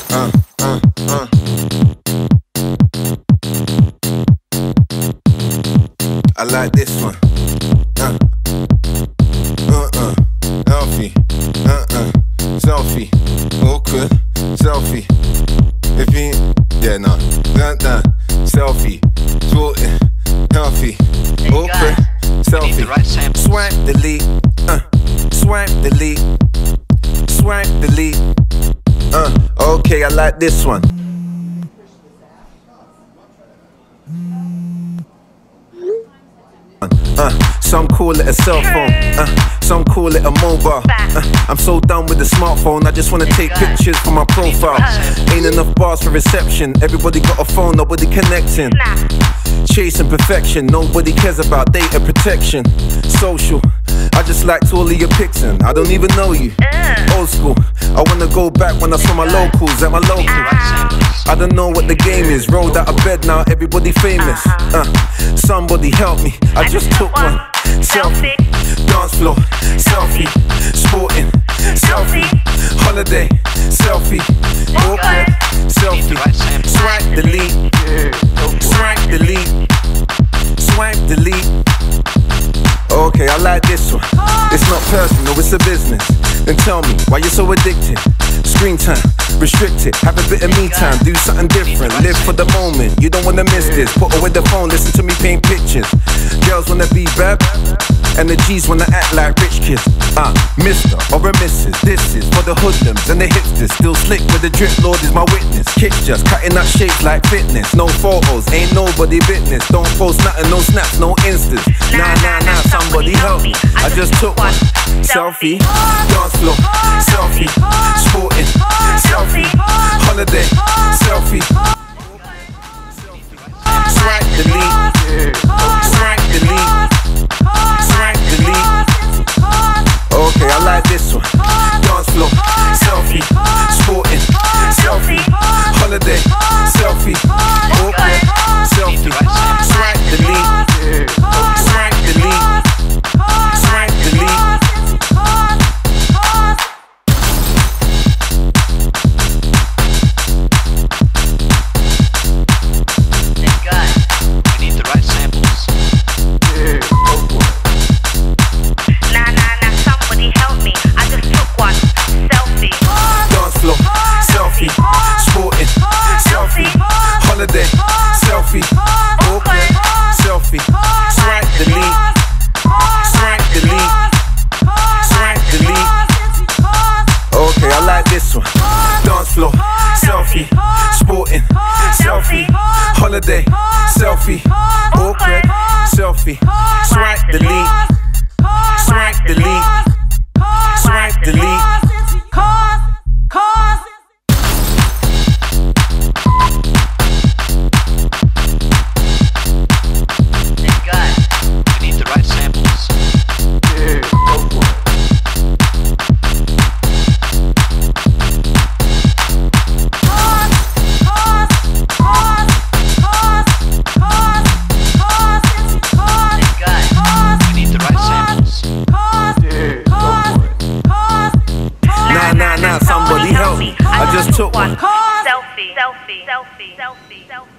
I like this one. Selfie. Selfie. Awkward. Selfie. If you, yeah, no. Selfie. Sporting. Healthy. Awkward. Selfie. Swipe delete. Swipe delete. Swipe delete. Okay, I like this one. Some call it a cell phone, some call it a mobile. I'm so done with the smartphone, I just wanna take pictures for my profile. Ain't enough bars for reception, everybody got a phone, nobody connecting. Chasing perfection, nobody cares about data protection. Social, I just liked all of your pics and I don't even know you. Old school, I wanna go back when I saw my locals at my local. I don't know what the game is, rolled out of bed now, everybody famous. Somebody help me, I just took one. Selfie, dance floor, selfie, sporting, selfie, holiday, selfie, awkward, selfie, swipe delete, swipe delete, swipe delete. Okay, I like this one. It's not personal, it's a business. Then tell me why you're so addicted. Screen time, restrict it. Have a bit of me time, do something different. Live for the moment, you don't wanna miss this. Put away the phone, listen to me paint pictures. Girls wanna be bad, and the G's wanna act like rich kids. Mr. or a Mrs. This is for the hoodlums and the hipsters. Still slick with the drip, Lord is my witness. Kicks just cutting up shapes like fitness. No photos, ain't nobody business. Don't post nothing, no snaps, no instas. Nah, somebody help me. I just took one. Selfie, dance floor, selfie, sporting, selfie, holiday, selfie. Swipe delete, swipe delete, swipe delete. Okay, I like this one. Dance floor, selfie, sporting, selfie, holiday, selfie, awkward, selfie, swipe delete, swipe delete, swipe delete. Selfie, awkward, selfie, swipe delete, swipe delete, swipe delete. Okay, I like this one. Dance floor, selfie, sporting, selfie, holiday, selfie, awkward, selfie, swipe delete, swipe delete, swipe delete. Somebody help me. I just took one. Selfie, selfie, selfie, selfie, selfie.